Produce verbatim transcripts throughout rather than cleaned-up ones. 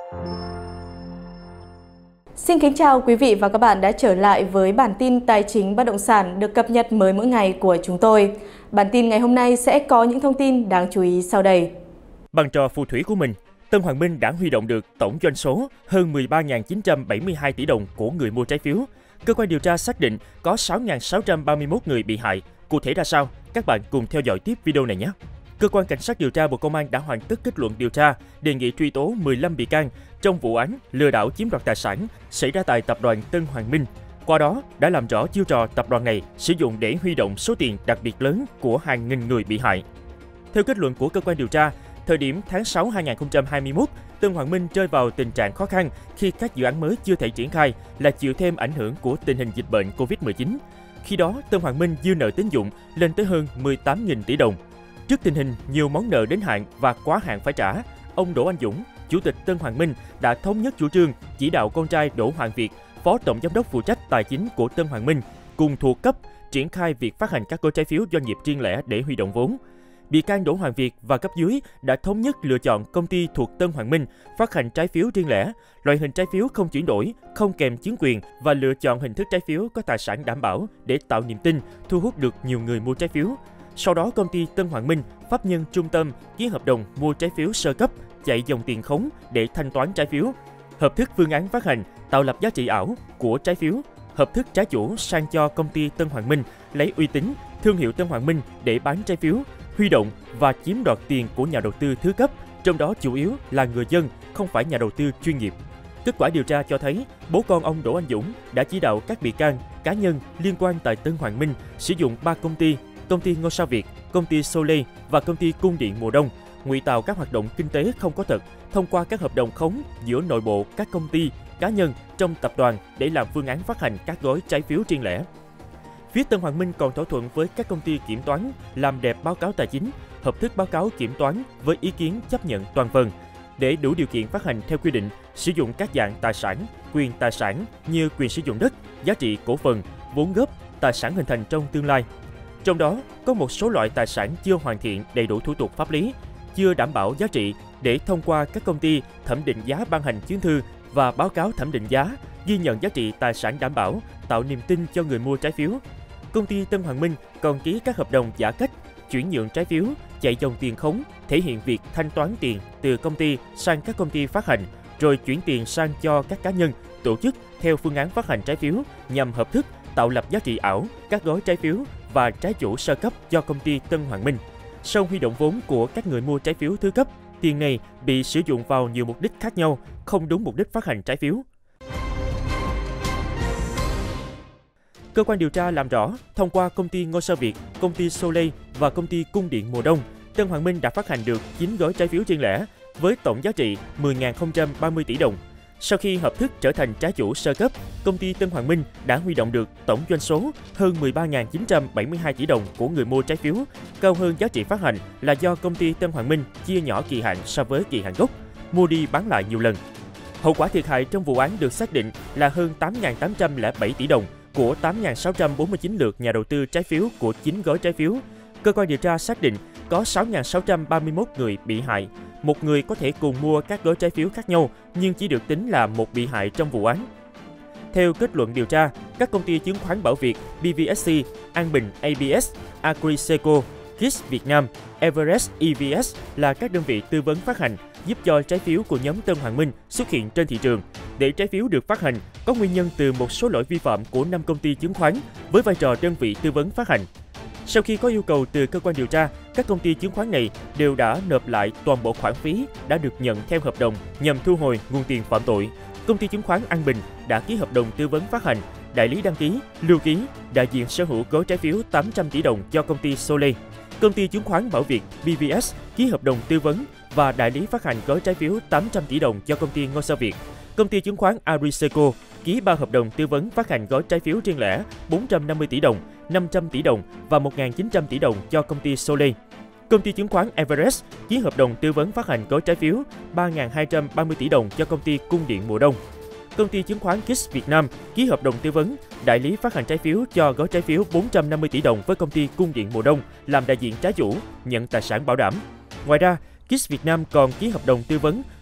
Xin kính chào quý vị và các bạn đã trở lại với bản tin tài chính bất động sản được cập nhật mới mỗi ngày của chúng tôi. Bản tin ngày hôm nay sẽ có những thông tin đáng chú ý sau đây. Bằng trò phù thủy của mình, Tân Hoàng Minh đã huy động được tổng doanh số hơn mười ba nghìn chín trăm bảy mươi hai tỷ đồng của người mua trái phiếu. Cơ quan điều tra xác định có sáu nghìn sáu trăm ba mươi mốt người bị hại. Cụ thể ra sao? Các bạn cùng theo dõi tiếp video này nhé! Cơ quan Cảnh sát điều tra Bộ Công an đã hoàn tất kết luận điều tra, đề nghị truy tố mười lăm bị can trong vụ án lừa đảo chiếm đoạt tài sản xảy ra tại tập đoàn Tân Hoàng Minh. Qua đó, đã làm rõ chiêu trò tập đoàn này sử dụng để huy động số tiền đặc biệt lớn của hàng nghìn người bị hại. Theo kết luận của cơ quan điều tra, thời điểm tháng sáu năm hai nghìn không trăm hai mươi mốt, Tân Hoàng Minh rơi vào tình trạng khó khăn khi các dự án mới chưa thể triển khai là chịu thêm ảnh hưởng của tình hình dịch bệnh Covid mười chín. Khi đó, Tân Hoàng Minh dư nợ tín dụng lên tới hơn mười tám nghìn tỷ đồng. Trước tình hình nhiều món nợ đến hạn và quá hạn phải trả, ông Đỗ Anh Dũng, Chủ tịch Tân Hoàng Minh đã thống nhất chủ trương chỉ đạo con trai Đỗ Hoàng Việt, Phó Tổng Giám đốc phụ trách tài chính của Tân Hoàng Minh, cùng thuộc cấp triển khai việc phát hành các gói trái phiếu doanh nghiệp riêng lẻ để huy động vốn. Bị can Đỗ Hoàng Việt và cấp dưới đã thống nhất lựa chọn công ty thuộc Tân Hoàng Minh phát hành trái phiếu riêng lẻ, loại hình trái phiếu không chuyển đổi, không kèm chứng quyền và lựa chọn hình thức trái phiếu có tài sản đảm bảo để tạo niềm tin, thu hút được nhiều người mua trái phiếu. Sau đó, công ty Tân Hoàng Minh, pháp nhân trung tâm ký hợp đồng mua trái phiếu sơ cấp, chạy dòng tiền khống để thanh toán trái phiếu, hợp thức phương án phát hành, tạo lập giá trị ảo của trái phiếu, hợp thức trái chủ sang cho công ty Tân Hoàng Minh lấy uy tín, thương hiệu Tân Hoàng Minh để bán trái phiếu, huy động và chiếm đoạt tiền của nhà đầu tư thứ cấp, trong đó chủ yếu là người dân, không phải nhà đầu tư chuyên nghiệp. Kết quả điều tra cho thấy, bố con ông Đỗ Anh Dũng đã chỉ đạo các bị can, cá nhân liên quan tại Tân Hoàng Minh sử dụng ba công ty, công ty Ngôi Sao Việt, công ty Soleil và công ty Cung điện Mùa Đông, ngụy tạo các hoạt động kinh tế không có thật thông qua các hợp đồng khống giữa nội bộ các công ty, cá nhân trong tập đoàn để làm phương án phát hành các gói trái phiếu riêng lẻ. Phía Tân Hoàng Minh còn thỏa thuận với các công ty kiểm toán làm đẹp báo cáo tài chính, hợp thức báo cáo kiểm toán với ý kiến chấp nhận toàn phần để đủ điều kiện phát hành theo quy định, sử dụng các dạng tài sản, quyền tài sản như quyền sử dụng đất, giá trị cổ phần, vốn góp, tài sản hình thành trong tương lai. Trong đó, có một số loại tài sản chưa hoàn thiện đầy đủ thủ tục pháp lý, chưa đảm bảo giá trị để thông qua các công ty thẩm định giá ban hành chứng thư và báo cáo thẩm định giá, ghi nhận giá trị tài sản đảm bảo, tạo niềm tin cho người mua trái phiếu. Công ty Tân Hoàng Minh còn ký các hợp đồng giả cách, chuyển nhượng trái phiếu, chạy dòng tiền khống, thể hiện việc thanh toán tiền từ công ty sang các công ty phát hành, rồi chuyển tiền sang cho các cá nhân, tổ chức theo phương án phát hành trái phiếu nhằm hợp thức tạo lập giá trị ảo các gói trái phiếu và trái chủ sơ cấp do công ty Tân Hoàng Minh. Sau huy động vốn của các người mua trái phiếu thứ cấp, tiền này bị sử dụng vào nhiều mục đích khác nhau, không đúng mục đích phát hành trái phiếu. Cơ quan điều tra làm rõ, thông qua công ty Ngôi Sao Việt, công ty Soleil và công ty Cung điện Mùa Đông, Tân Hoàng Minh đã phát hành được chín gói trái phiếu riêng lẻ với tổng giá trị mười nghìn không trăm ba mươi tỷ đồng. Sau khi hợp thức trở thành trái chủ sơ cấp, công ty Tân Hoàng Minh đã huy động được tổng doanh số hơn mười ba nghìn chín trăm bảy mươi hai tỷ đồng của người mua trái phiếu, cao hơn giá trị phát hành là do công ty Tân Hoàng Minh chia nhỏ kỳ hạn so với kỳ hạn gốc, mua đi bán lại nhiều lần. Hậu quả thiệt hại trong vụ án được xác định là hơn tám nghìn tám trăm lẻ bảy tỷ đồng của tám nghìn sáu trăm bốn mươi chín lượt nhà đầu tư trái phiếu của chín gói trái phiếu. Cơ quan điều tra xác định có sáu nghìn sáu trăm ba mươi mốt người bị hại. Một người có thể cùng mua các gói trái phiếu khác nhau nhưng chỉ được tính là một bị hại trong vụ án. Theo kết luận điều tra, các công ty chứng khoán Bảo Việt, bê vê ét xê, An Bình a bê ét, Agriseco, Kiss Việt Nam, Everest e vê ét là các đơn vị tư vấn phát hành giúp cho trái phiếu của nhóm Tân Hoàng Minh xuất hiện trên thị trường. Để trái phiếu được phát hành, có nguyên nhân từ một số lỗi vi phạm của năm công ty chứng khoán với vai trò đơn vị tư vấn phát hành. Sau khi có yêu cầu từ cơ quan điều tra, các công ty chứng khoán này đều đã nộp lại toàn bộ khoản phí đã được nhận theo hợp đồng nhằm thu hồi nguồn tiền phạm tội. Công ty chứng khoán An Bình đã ký hợp đồng tư vấn phát hành, đại lý đăng ký, lưu ký, đại diện sở hữu gói trái phiếu tám trăm tỷ đồng cho công ty Soleil. Công ty chứng khoán Bảo Việt bê vê ét ký hợp đồng tư vấn và đại lý phát hành gói trái phiếu tám trăm tỷ đồng cho công ty Ngôi Sao Việt. Công ty chứng khoán Agriseco ký ba hợp đồng tư vấn phát hành gói trái phiếu riêng lẻ bốn trăm năm mươi tỷ đồng, năm trăm tỷ đồng và một nghìn chín trăm tỷ đồng cho công ty Soleil. Công ty chứng khoán Everest ký hợp đồng tư vấn phát hành gói trái phiếu ba nghìn hai trăm ba mươi tỷ đồng cho công ty Cung điện Mùa Đông. Công ty chứng khoán Kiss Việt Nam ký hợp đồng tư vấn, đại lý phát hành trái phiếu cho gói trái phiếu bốn trăm năm mươi tỷ đồng với công ty Cung điện Mùa Đông làm đại diện trái chủ, nhận tài sản bảo đảm. Ngoài ra, Kiss Việt Nam còn ký hợp đồng tư vấn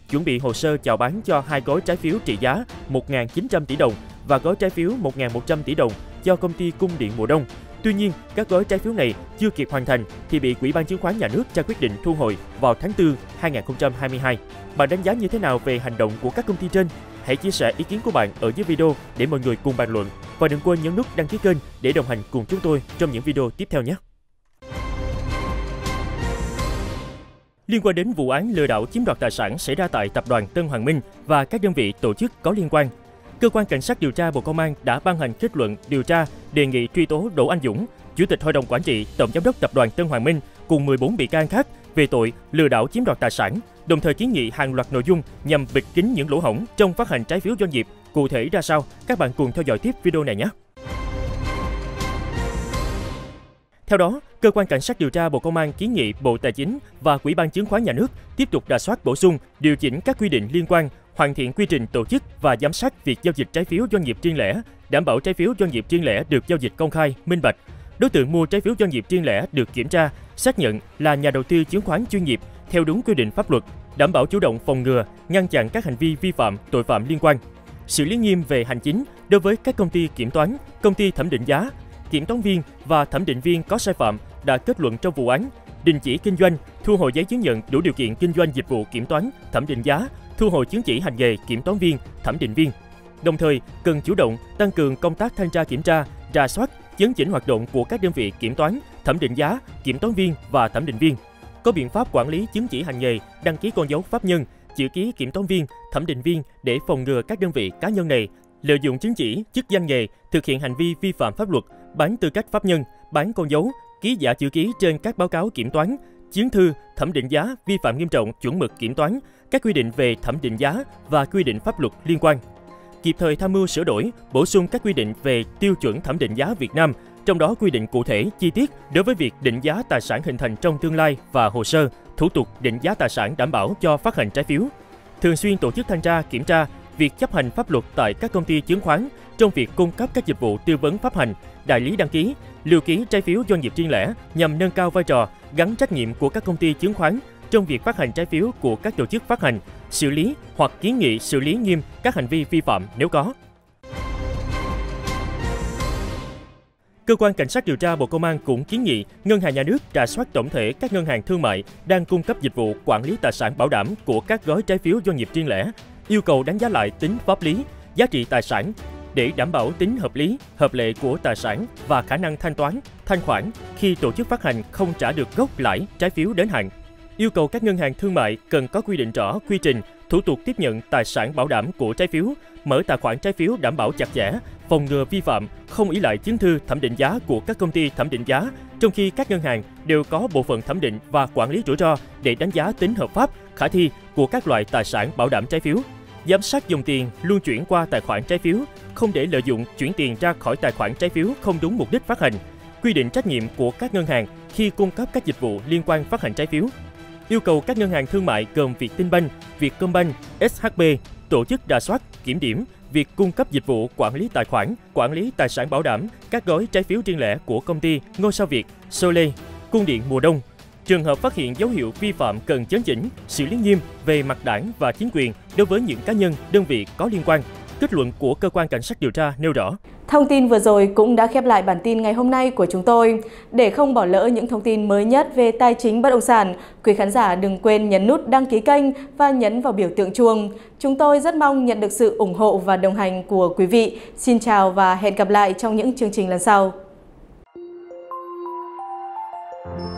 chuẩn bị hồ sơ chào bán cho hai gói trái phiếu trị giá một nghìn chín trăm tỷ đồng và gói trái phiếu một nghìn một trăm tỷ đồng cho công ty Cung điện Mùa Đông. Tuy nhiên, các gói trái phiếu này chưa kịp hoàn thành thì bị Ủy ban Chứng khoán Nhà nước ra quyết định thu hồi vào tháng tư năm hai nghìn không trăm hai mươi hai. Bạn đánh giá như thế nào về hành động của các công ty trên? Hãy chia sẻ ý kiến của bạn ở dưới video để mọi người cùng bàn luận. Và đừng quên nhấn nút đăng ký kênh để đồng hành cùng chúng tôi trong những video tiếp theo nhé! Liên quan đến vụ án lừa đảo chiếm đoạt tài sản xảy ra tại tập đoàn Tân Hoàng Minh và các đơn vị tổ chức có liên quan, Cơ quan Cảnh sát điều tra Bộ Công an đã ban hành kết luận điều tra đề nghị truy tố Đỗ Anh Dũng, Chủ tịch Hội đồng Quản trị, Tổng giám đốc tập đoàn Tân Hoàng Minh cùng mười bốn bị can khác về tội lừa đảo chiếm đoạt tài sản, đồng thời kiến nghị hàng loạt nội dung nhằm bịt kín những lỗ hổng trong phát hành trái phiếu doanh nghiệp. Cụ thể ra sao? Các bạn cùng theo dõi tiếp video này nhé! Theo đó, Cơ quan Cảnh sát điều tra Bộ Công an kiến nghị Bộ Tài chính và Ủy ban Chứng khoán Nhà nước tiếp tục rà soát bổ sung, điều chỉnh các quy định liên quan, hoàn thiện quy trình tổ chức và giám sát việc giao dịch trái phiếu doanh nghiệp riêng lẻ, đảm bảo trái phiếu doanh nghiệp riêng lẻ được giao dịch công khai, minh bạch. Đối tượng mua trái phiếu doanh nghiệp riêng lẻ được kiểm tra, xác nhận là nhà đầu tư chứng khoán chuyên nghiệp theo đúng quy định pháp luật, đảm bảo chủ động phòng ngừa, ngăn chặn các hành vi vi phạm, tội phạm liên quan. Xử lý nghiêm về hành chính đối với các công ty kiểm toán, công ty thẩm định giá, kiểm toán viên và thẩm định viên có sai phạm đã kết luận trong vụ án, đình chỉ kinh doanh, thu hồi giấy chứng nhận đủ điều kiện kinh doanh dịch vụ kiểm toán, thẩm định giá, thu hồi chứng chỉ hành nghề kiểm toán viên, thẩm định viên. Đồng thời, cần chủ động tăng cường công tác thanh tra kiểm tra, rà soát, chấn chỉnh hoạt động của các đơn vị kiểm toán, thẩm định giá, kiểm toán viên và thẩm định viên. Có biện pháp quản lý chứng chỉ hành nghề, đăng ký con dấu pháp nhân, chữ ký kiểm toán viên, thẩm định viên để phòng ngừa các đơn vị cá nhân này lợi dụng chứng chỉ, chức danh nghề thực hiện hành vi vi phạm pháp luật, bán tư cách pháp nhân, bán con dấu, ký giả chữ ký trên các báo cáo kiểm toán, chứng thư, thẩm định giá vi phạm nghiêm trọng chuẩn mực kiểm toán, các quy định về thẩm định giá và quy định pháp luật liên quan. Kịp thời tham mưu sửa đổi, bổ sung các quy định về tiêu chuẩn thẩm định giá Việt Nam, trong đó quy định cụ thể, chi tiết đối với việc định giá tài sản hình thành trong tương lai và hồ sơ, thủ tục định giá tài sản đảm bảo cho phát hành trái phiếu. Thường xuyên tổ chức thanh tra, kiểm tra việc chấp hành pháp luật tại các công ty chứng khoán trong việc cung cấp các dịch vụ tư vấn phát hành, đại lý đăng ký, lưu ký trái phiếu doanh nghiệp riêng lẻ nhằm nâng cao vai trò, gắn trách nhiệm của các công ty chứng khoán trong việc phát hành trái phiếu của các tổ chức phát hành, xử lý hoặc kiến nghị xử lý nghiêm các hành vi vi phạm nếu có. Cơ quan Cảnh sát điều tra Bộ Công an cũng kiến nghị Ngân hàng Nhà nước rà soát tổng thể các ngân hàng thương mại đang cung cấp dịch vụ quản lý tài sản bảo đảm của các gói trái phiếu doanh nghiệp riêng lẻ, yêu cầu đánh giá lại tính pháp lý, giá trị tài sản để đảm bảo tính hợp lý, hợp lệ của tài sản và khả năng thanh toán, thanh khoản khi tổ chức phát hành không trả được gốc lãi trái phiếu đến hạn. Yêu cầu các ngân hàng thương mại cần có quy định rõ quy trình, thủ tục tiếp nhận tài sản bảo đảm của trái phiếu, mở tài khoản trái phiếu đảm bảo chặt chẽ, phòng ngừa vi phạm, không ỷ lại chứng thư thẩm định giá của các công ty thẩm định giá, trong khi các ngân hàng đều có bộ phận thẩm định và quản lý rủi ro để đánh giá tính hợp pháp, khả thi của các loại tài sản bảo đảm trái phiếu. Giám sát dòng tiền luân chuyển qua tài khoản trái phiếu, không để lợi dụng chuyển tiền ra khỏi tài khoản trái phiếu không đúng mục đích phát hành. Quy định trách nhiệm của các ngân hàng khi cung cấp các dịch vụ liên quan phát hành trái phiếu. Yêu cầu các ngân hàng thương mại gồm Vietinbank, Vietcombank, ét hát bê tổ chức rà soát, kiểm điểm việc cung cấp dịch vụ quản lý tài khoản, quản lý tài sản bảo đảm các gói trái phiếu riêng lẻ của công ty Ngôi sao Việt, Soleil, Cung điện Mùa Đông. Trường hợp phát hiện dấu hiệu vi phạm cần chấn chỉnh, xử lý nghiêm về mặt đảng và chính quyền đối với những cá nhân, đơn vị có liên quan. Kết luận của Cơ quan Cảnh sát điều tra nêu rõ. Thông tin vừa rồi cũng đã khép lại bản tin ngày hôm nay của chúng tôi. Để không bỏ lỡ những thông tin mới nhất về tài chính bất động sản, quý khán giả đừng quên nhấn nút đăng ký kênh và nhấn vào biểu tượng chuông. Chúng tôi rất mong nhận được sự ủng hộ và đồng hành của quý vị. Xin chào và hẹn gặp lại trong những chương trình lần sau.